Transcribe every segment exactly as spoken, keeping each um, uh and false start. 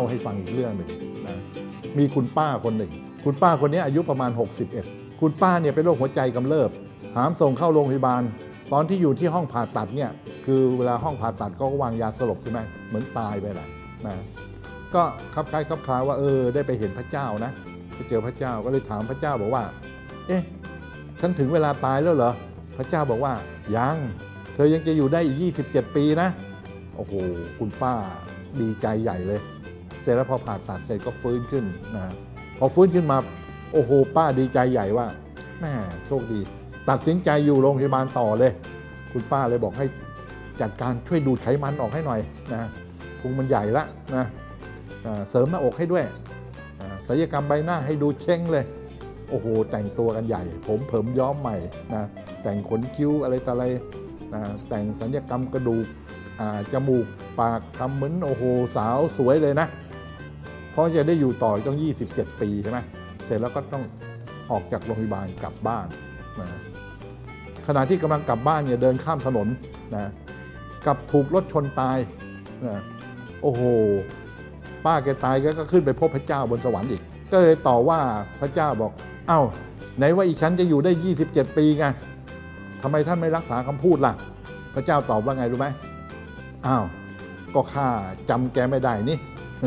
ให้ฟังอีกเรื่องหนึ่งนะมีคุณป้าคนหนึ่งคุณป้าคนนี้อายุประมาณหกสิบเอ็ดคุณป้าเนี่ยเป็นโรคหัวใจกำเริบหามส่งเข้าโรงพยาบาลตอนที่อยู่ที่ห้องผ่าตัดเนี่ยคือเวลาห้องผ่าตัดก็วางยาสลบใช่ไหมเหมือนตายไปแหละนะก็คลับคล้ายคลับคลาว่าเออได้ไปเห็นพระเจ้านะไปเจอพระเจ้าก็เลยถามพระเจ้าบอกว่าเอ๊ะฉันถึงเวลาตายแล้วเหรอพระเจ้าบอกว่ายังเธอยังจะอยู่ได้อีกยี่สิบเจ็ดปีนะโอ้โหคุณป้าดีใจใหญ่เลยเสร็จแล้วพอผ่าตัดเสร็จก็ฟื้นขึ้นนะพอฟื้นขึ้นมาโอ้โหป้าดีใจใหญ่ว่าแม่โชคดีตัดสินใจอยู่โรงพยาบาลต่อเลยคุณป้าเลยบอกให้จัดการช่วยดูดไขมันออกให้หน่อยนะพุงมันใหญ่ละนะเสริมหน้าอกให้ด้วยศัลยกรรมใบหน้าให้ดูเช้งเลยโอ้โหแต่งตัวกันใหญ่ผมเผิมย้อมใหม่นะแต่งขนคิ้วอะไรต่ออะไรนะแต่งศัลยกรรมกระดูกจมูกปากทำเหมือนโอ้โหสาวสวยเลยนะเพราะจะได้อยู่ต่อต้องยี่สิบเจ็ดปีใช่ไหมเสร็จแล้วก็ต้องออกจากโรงพยาบาลกลับบ้านนะขณะที่กำลังกลับบ้านเนี่ยเดินข้ามถนนนะกับถูกรถชนตายนะโอ้โหป้าแกตายก็ขึ้นไปพบพระเจ้าบนสวรรค์อีกก็เลยต่อว่าพระเจ้าบอกเอ้าไหนว่าอีฉันจะอยู่ได้ยี่สิบเจ็ดปีไงทำไมท่านไม่รักษาคำพูดล่ะพระเจ้าตอบว่าไงรู้ไหมอ้าวก็ข้าจำแกไม่ได้นี่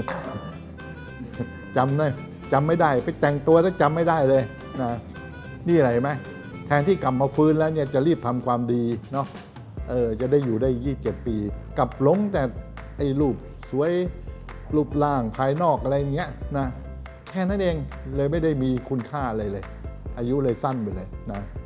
จำได้จำไม่ได้ไปแต่งตัวแล้วจำไม่ได้เลยนะนี่อะไรไหมแทนที่กลับมาฟื้นแล้วเนี่ยจะรีบทำความดีเนาะเออจะได้อยู่ได้ยี่สิบเจ็ดปีกลับหลงแต่ไอ้รูปสวยรูปร่างภายนอกอะไรอย่างเงี้ยนะแค่นั้นเองเลยไม่ได้มีคุณค่าอะไรเลยอายุเลยสั้นไปเลยนะ